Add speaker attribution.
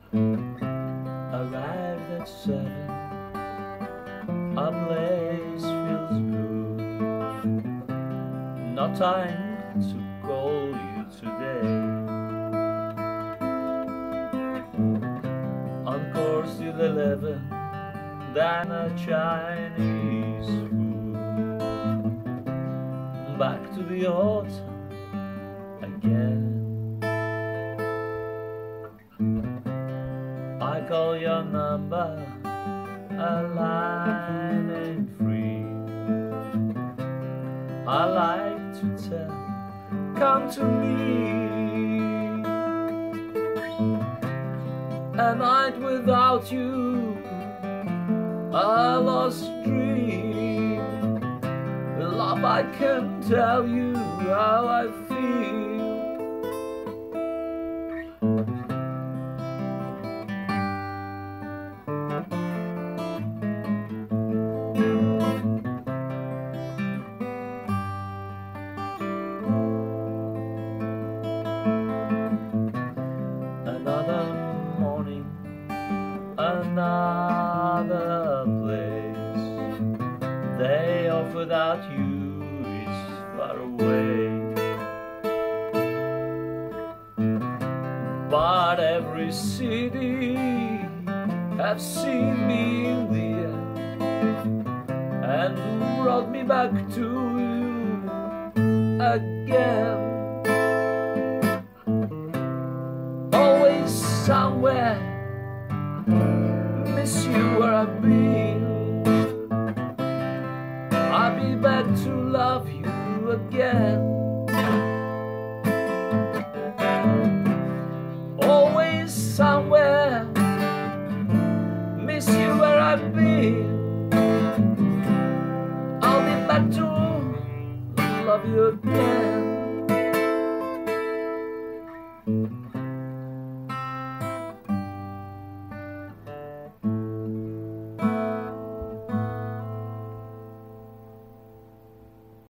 Speaker 1: Arrived at 7, a place feels good. No time to call you today. On course till 11, then a Chinese food. Back to the hotel again. I call your number, a line ain't free. I like to tell, come to me. A night without you, a lost dream. Love, I can't tell you how I feel. Another morning, another place. Day off without you is far away. But every city has seen me in the air and brought me back to you again. Always somewhere, miss you where I've been. I'll be back to love you again. Always somewhere, miss you where I've been. I'll be back to love you again.